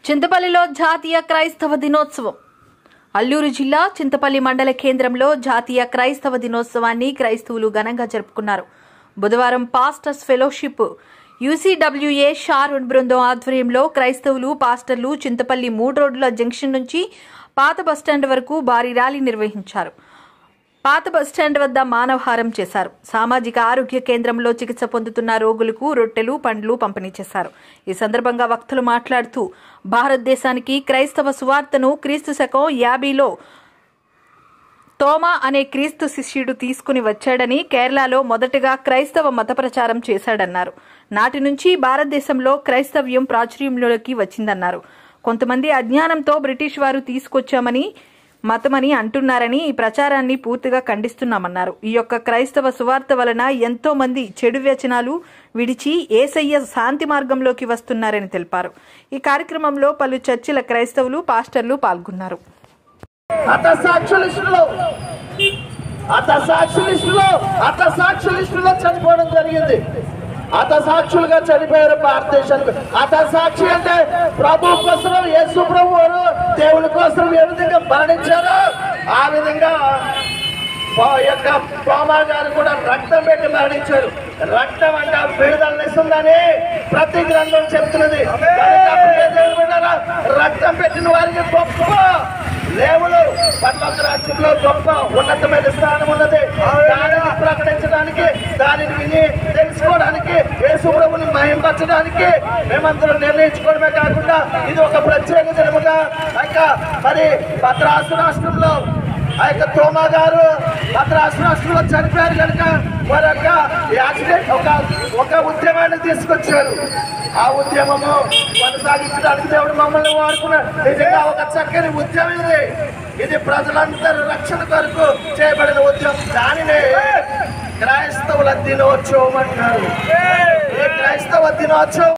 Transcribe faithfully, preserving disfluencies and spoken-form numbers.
చింతపల్లిలో జాతీయ క్రైస్తవ దినోత్సవం. అల్లూరు జిల్లా చింతపల్లి మండల కేంద్రంలో జాతీయ క్రైస్తవ దినోత్సవాన్ని క్రైస్తవులు ఘనంగా జరుపుకున్నారు. బుధవారం పాస్టర్స్ ఫెలోషిప్ యూసీడబ్ల్యూఏ షారోన్ బృందం ఆధ్వర్యంలో క్రైస్తవులు పాస్టర్లు చింతపల్లి మూడు రోడ్ల జంక్షన్ నుంచి పాత బస్టాండ్ వరకు భారీ ర్యాలీ నిర్వహించారు. పాత బస్టాండ్ వద్ద మానవహారం చేశారు. సామాజిక ఆరోగ్య కేంద్రంలో చికిత్స పొందుతున్న రోగులకు రొట్టెలు పండ్లు పంపిణీ చేశారు. ఈ సందర్భంగా వక్తలు మాట్లాడుతూ భారతదేశానికి క్రైస్తవ సువార్తను క్రీస్తు శకం యాభైలో తోమా అనే క్రీస్తు శిష్యుడు తీసుకుని వచ్చాడని, కేరళలో మొదటగా క్రైస్తవ మత ప్రచారం చేశాడన్నారు. నాటి నుంచి భారతదేశంలో క్రైస్తవ్యం ప్రాచుర్యంలోకి వచ్చిందన్నారు. కొంతమంది అజ్ఞానంతో బ్రిటిష్ వారు తీసుకొచ్చామని మతమని అంటున్నారని ఈ ప్రచారాన్ని పూర్తిగా ఖండిస్తున్నామన్నారు. ఈ యొక్క క్రైస్తవ సువార్త వలన ఎంతో మంది చెడు వ్యసనాలు విడిచి యేసయ్య శాంతి మార్గంలోకి వస్తున్నారని తెలిపారు. ఈ కార్యక్రమంలో పలు చర్చిల క్రైస్తవులు పాస్టర్లు పాల్గొన్నారు. చనిపోవడం జరిగింది. హతసాక్షులుగా చనిపోయారు భారతదేశానికి. హతసాక్షి అంటే ప్రభు కోసం, యేసు ప్రభు వారు దేవుని కోసం ఏ విధంగా మరణించారో ఆ విధంగా యొక్క తోమా గారు కూడా రక్తం పెట్టి మరణించారు. రక్తం అంటే విడుదలనిస్తుందని ప్రతి గ్రంథం చెప్తున్నది. రక్తం పెట్టిన వారికి గొప్ప దేవుడు పరలోక రాజ్యంలో గొప్ప ఉన్నతమైన స్థానం ఉన్నది. దానిని ప్రకటించడానికి, దానిని విని తెలుసుకోవడానికి, యేసు ప్రభుని మహింపరచడానికి మేమందరం నిర్ణయించుకోవడమే కాకుండా ఇది ఒక ప్రత్యేక దినముగా ఇంకా మరి భద్రాసు రాష్ట్రంలో ఆ యొక్క తోమా గారు భద్రాసు రాష్ట్రంలో చనిపోయారు కనుక మరొక యాక్సిడెంట్ ఒక ఒక ఉద్యమాన్ని తీసుకొచ్చారు. ఆ ఉద్యమము కొనసాగించడానికి దేవుడు మమ్మల్ని వాడుకున్నాడు. నిజంగా ఒక చక్కని ఉద్యమం ఇది. ఇది ప్రజలందరూ రక్షణ కొరకు చేయబడిన ఉద్యమం. దానినే క్రైస్తవుల దినోత్సవం అంటారు. ఈ క్రైస్తవ దినోత్సవం